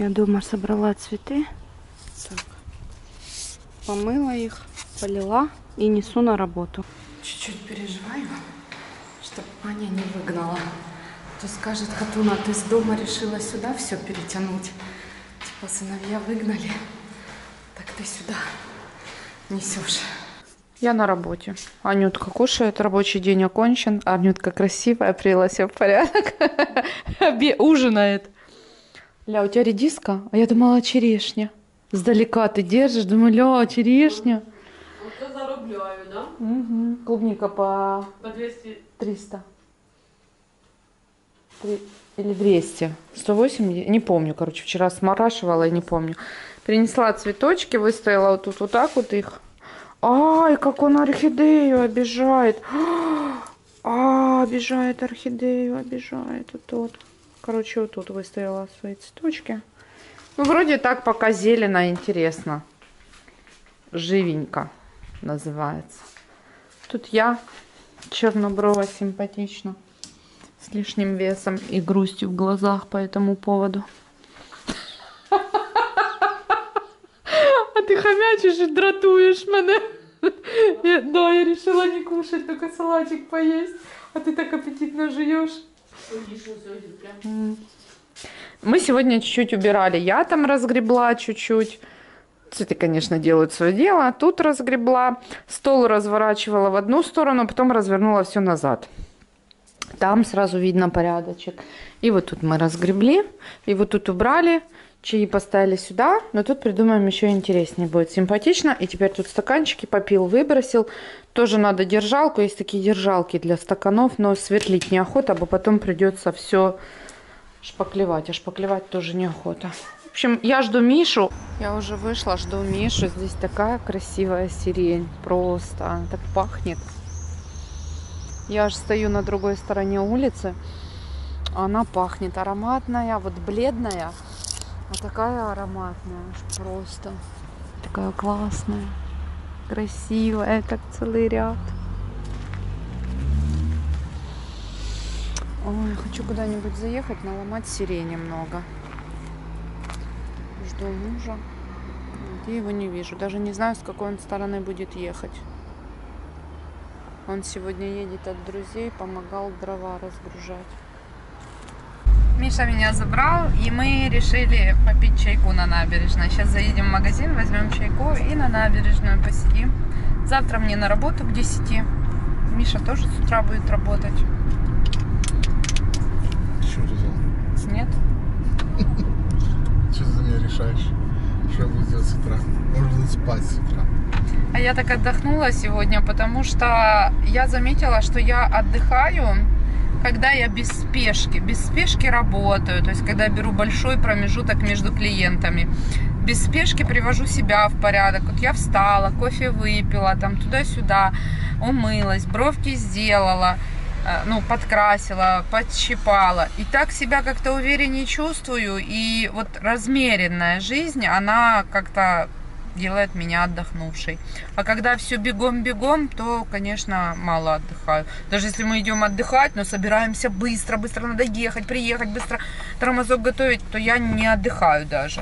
Я дома собрала цветы. Так. Помыла их, полила и несу на работу. Чуть-чуть переживаю, чтобы Аня не выгнала. То скажет, Хатуна, ты с дома решила сюда все перетянуть. Типа сыновья выгнали, так ты сюда несешь. Я на работе. Анютка кушает, рабочий день окончен. Анютка красивая, привела себя в порядок. Ужинает. Ля, у тебя редиска? А я думала, черешня. Сдалека ты держишь, думаю, ля, черешня. Вот это зарубляю, да? Угу. Клубника по 200. 300. Или 200. 180, не помню, короче, вчера сморашивала и не помню. Принесла цветочки, выставила вот тут вот так вот их. Ай, как он орхидею обижает. Обижает орхидею, обижает. Вот тут. Короче, вот тут выставила свои цветочки. Ну, вроде так пока зелено, интересно. Живенько называется. Тут я, черноброва, симпатично. С лишним весом и грустью в глазах по этому поводу. А ты хомячишь и дратуешь меня. Да, я решила не кушать, только салатик поесть. А ты так аппетитно жуешь. Мы сегодня чуть-чуть убирали. Я там разгребла чуть-чуть. Цветы, конечно, делают свое дело. Тут разгребла. Стол разворачивала в одну сторону, потом развернула все назад. Там сразу видно порядочек. И вот тут мы разгребли. И вот тут убрали. Чаи поставили сюда. Но тут придумаем еще интереснее будет. Симпатично. И теперь тут стаканчики попил, выбросил. Тоже надо держалку. Есть такие держалки для стаканов. Но сверлить неохота, бо потом придется все шпаклевать. А шпаклевать тоже неохота. В общем, я жду Мишу. Я уже вышла, жду Мишу. Здесь такая красивая сирень. Просто. Она так пахнет. Я аж стою на другой стороне улицы. Она пахнет ароматная. Вот бледная. А такая ароматная. Аж просто. Такая классная. Красивая. Так целый ряд. Ой, хочу куда-нибудь заехать, наломать сирени много. Жду мужа. Где его не вижу. Даже не знаю, с какой он стороны будет ехать. Он сегодня едет от друзей, помогал дрова разгружать. Миша меня забрал, и мы решили попить чайку на набережной. Сейчас заедем в магазин, возьмем чайку и на набережную посидим. Завтра мне на работу к 10. Миша тоже с утра будет работать. Что ты взял? Нет? Что ты за меня решаешь? Что я буду делать с утра? Можно спать с утра. А я так отдохнула сегодня, потому что я заметила, что я отдыхаю, когда я без спешки работаю, то есть когда беру большой промежуток между клиентами. Без спешки привожу себя в порядок. Вот я встала, кофе выпила, там туда-сюда, умылась, бровки сделала, ну, подкрасила, подщипала. И так себя как-то увереннее чувствую. И вот размеренная жизнь, она как-то делает меня отдохнувшей. А когда все бегом-бегом, то, конечно, мало отдыхаю. Даже если мы идем отдыхать, но собираемся быстро надо ехать, приехать, быстро тормозок готовить, то я не отдыхаю даже.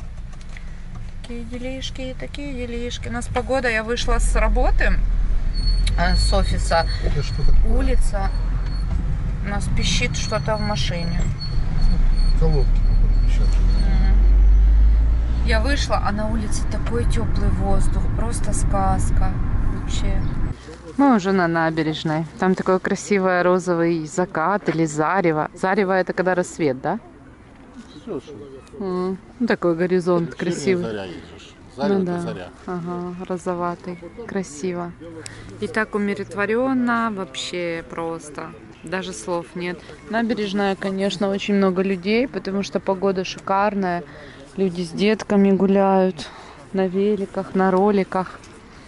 Такие делишки. У нас погода, я вышла с работы, с офиса. Это что такое? Улица. У нас пищит что-то в машине. Колодки пищат. Я вышла, а на улице такой теплый воздух, просто сказка вообще. Мы уже на набережной. Там такой красивый розовый закат или зарево. Зарево это когда рассвет, да? Все, что? Ну, такой горизонт красивый. Заря едешь. Зарево, Ну да. заря. Ага, розоватый. Красиво. И так умиротворенно, вообще просто. Даже слов нет. Набережная, конечно, очень много людей, потому что погода шикарная. Люди с детками гуляют на великах, на роликах.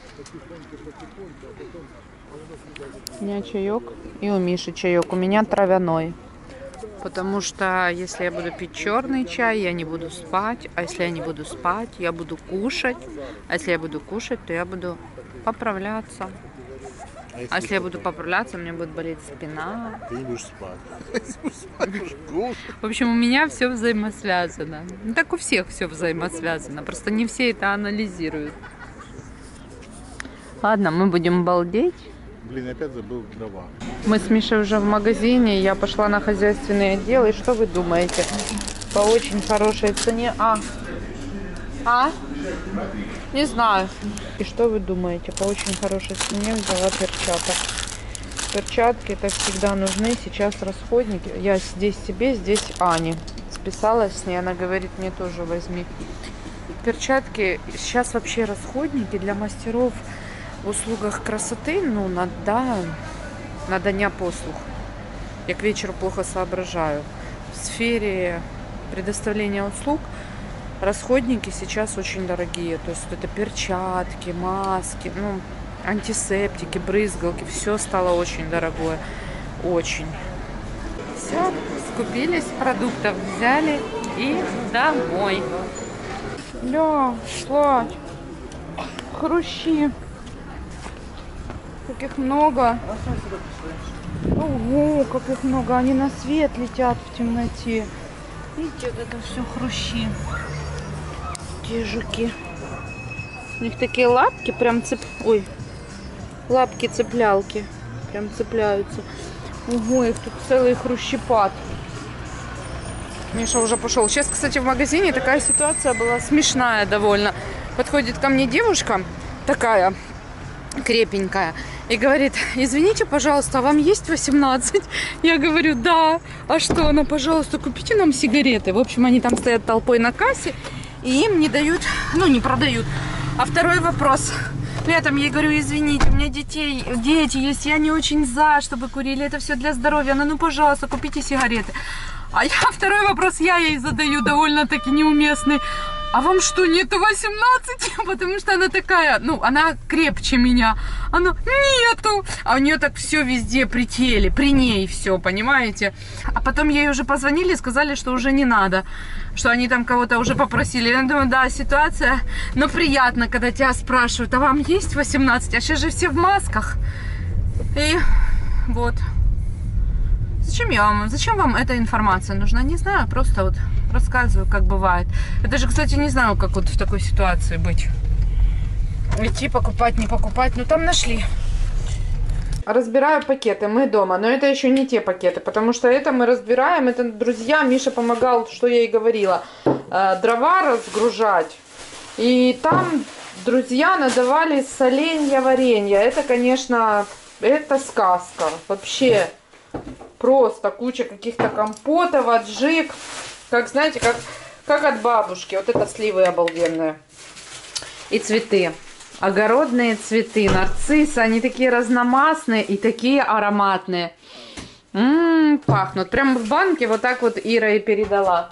У меня чаек и у Миши чаек. У меня травяной. Потому что если я буду пить черный чай, я не буду спать. А если я не буду спать, я буду кушать. А если я буду кушать, то я буду поправляться. А если я буду поправляться, у меня будет болеть спина. Ты не будешь спать. Будешь кушать. В общем, у меня все взаимосвязано. Ну, так у всех все взаимосвязано. Просто не все это анализируют. Ладно, мы будем балдеть. Блин, я опять забыл дрова. Мы с Мишей уже в магазине. Я пошла на хозяйственный отдел. И что вы думаете? По очень хорошей цене. Не знаю. И что вы думаете? По очень хорошей цене взяла перчаток. Перчатки это всегда нужны. Сейчас расходники. Я здесь себе, здесь Ане. Списалась с ней. Она говорит, мне тоже возьми. Перчатки. Сейчас вообще расходники для мастеров в услугах красоты. Ну, на дня послуг. Я к вечеру плохо соображаю. В сфере предоставления услуг расходники сейчас очень дорогие. То есть это перчатки, маски, ну, антисептики, брызгалки. Все стало очень дорогое. Очень. Все, скупились, продуктов взяли и домой. Ля, сладь. Хрущи. Как их много. Ого, как их много. Они на свет летят в темноте. Видите, вот это все хрущи. Те жуки. У них такие лапки прям Ой, лапки-цеплялки. Прям цепляются. Ого, их тут целый хрущепад. Миша уже пошел. Сейчас, кстати, в магазине такая ситуация была смешная довольно. Подходит ко мне девушка такая крепенькая и говорит: извините, пожалуйста, а вам есть 18? Я говорю: да. А что? Она: пожалуйста, купите нам сигареты. В общем, они там стоят толпой на кассе и им не дают, ну, не продают. А второй вопрос. Я там ей говорю: извините, у меня дети есть, я не очень за, чтобы курили, это все для здоровья. Она: ну, пожалуйста, купите сигареты. А второй вопрос я ей задаю, довольно-таки неуместный. А вам что, нету 18? Потому что она такая, ну, она крепче меня. Она: нету. А у нее так все везде при теле, при ней все, понимаете? А потом ей уже позвонили, сказали, что уже не надо. Что они там кого-то уже попросили. Я думаю, да, ситуация. Но приятно, когда тебя спрашивают: а вам есть 18? А сейчас же все в масках. И вот. Зачем вам эта информация нужна? Не знаю, просто вот рассказываю, как бывает. Я даже, кстати, не знаю, как вот в такой ситуации быть. Идти покупать, не покупать. Ну, там нашли. Разбираю пакеты, мы дома. Но это еще не те пакеты, потому что это мы разбираем. Это, друзья, Миша помогал, что я и говорила, дрова разгружать. И там друзья надавали соленья, варенья. Это, конечно, это сказка. Вообще... Просто куча каких-то компотов, аджик. Как, знаете, как от бабушки. Вот это сливы обалденные. И цветы. Огородные цветы. Нарциссы. Они такие разномастные и такие ароматные. Пахнут. Прям в банке вот так вот Ира и передала.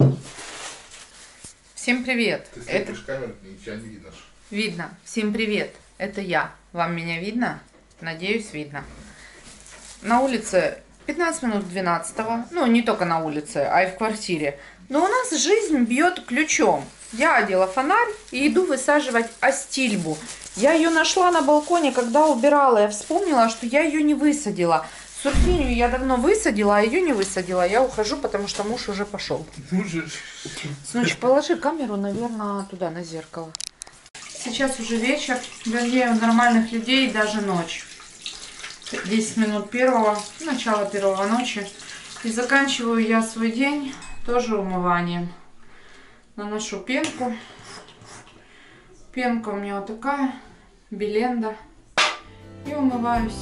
Всем привет. Ты смотришь камеру, ничего не видно. Видно. Всем привет. Это я. Вам меня видно? Надеюсь, видно. На улице 15 минут 12-го. Ну, не только на улице, а и в квартире. Но у нас жизнь бьет ключом. Я одела фонарь и иду высаживать астильбу. Я ее нашла на балконе, когда убирала. Я вспомнила, что я ее не высадила. Сурфинию я давно высадила, а ее не высадила. Я ухожу, потому что муж уже пошел. Сночь, положи камеру, наверное, туда, на зеркало. Сейчас уже вечер. Вернее, у нормальных людей даже ночь. 10 минут первого, начало первого ночи. И заканчиваю я свой день тоже умыванием. Наношу пенку. Пенка у меня вот такая, Беленда. И умываюсь.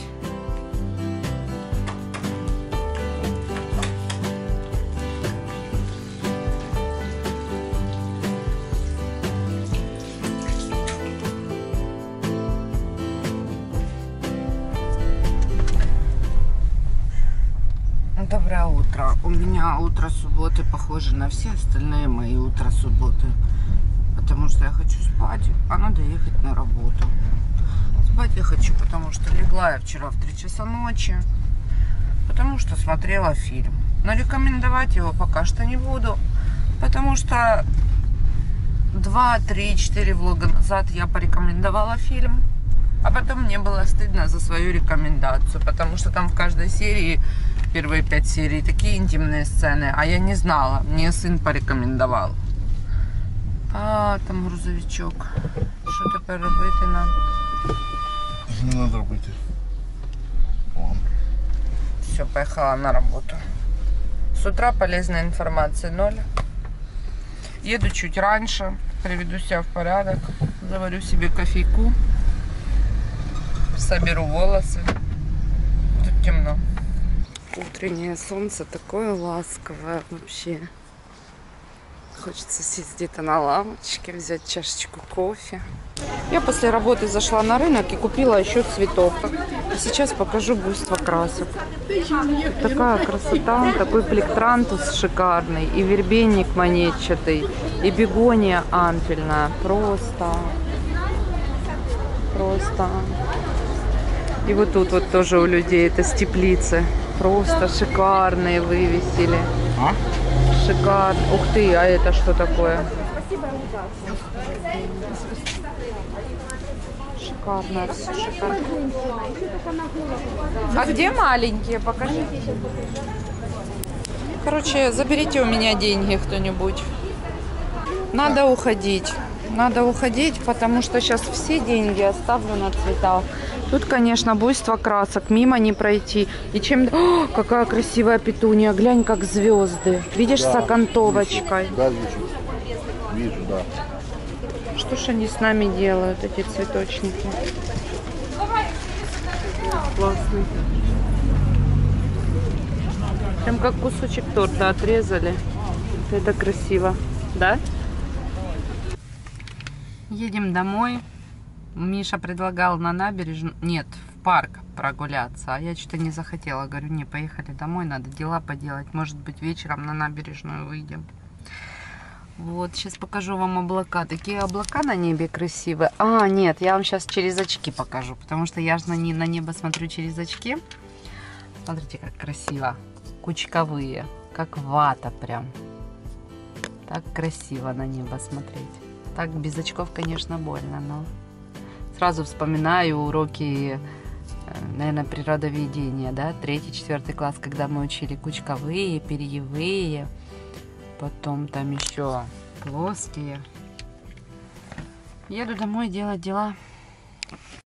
Доброе утро. У меня утро субботы похоже на все остальные мои утра субботы. Потому что я хочу спать, а надо ехать на работу. Спать я хочу, потому что легла я вчера в 3 часа ночи. Потому что смотрела фильм. Но рекомендовать его пока что не буду. Потому что 2, 3, 4 влога назад я порекомендовала фильм. А потом мне было стыдно за свою рекомендацию, потому что там в каждой серии, первые 5 серий, такие интимные сцены, а я не знала, мне сын порекомендовал. А, там грузовичок. Що тепер робити нам? Не треба робити. Все, поехала на работу. С утра полезной информации 0. Еду чуть раньше, приведу себя в порядок, заварю себе кофейку, соберу волосы. Тут темно. Утреннее солнце такое ласковое вообще. Хочется сесть где-то на лавочке, взять чашечку кофе. Я после работы зашла на рынок и купила еще цветов. И сейчас покажу буйство красок. Такая красота, такой плектрантус шикарный, и вербенник монетчатый, и бегония ампельная. Просто. И вот тут вот тоже у людей это с теплицы. Просто шикарные вывесили. А? Шикарно. Ух ты, а это что такое? Шикарно, все шикарно. А где маленькие? Покажите. Короче, заберите у меня деньги кто-нибудь. Надо уходить. Надо уходить, потому что сейчас все деньги оставлю на цветах. Тут, конечно, буйство красок. Мимо не пройти. И чем... О, какая красивая петуния. Глянь, как звезды. Видишь, Да, с окантовочкой. Да, вижу. Вижу, да. Что ж они с нами делают, эти цветочники? Классный. Прям как кусочек торта отрезали. Это красиво. Да? Едем домой. Миша предлагал на набережную, нет, в парк прогуляться, а я что-то не захотела. Говорю, не, поехали домой, надо дела поделать. Может быть, вечером на набережную выйдем. Вот, сейчас покажу вам облака. Такие облака на небе красивые. А, нет, я вам сейчас через очки покажу, потому что я же на небо смотрю через очки. Смотрите, как красиво. Кучковые, как вата прям. Так красиво на небо смотреть. Так без очков, конечно, больно, но... Сразу вспоминаю уроки, наверное, природоведения, да, 3-4 класс, когда мы учили кучковые, перьевые, потом там еще плоские. Еду домой делать дела.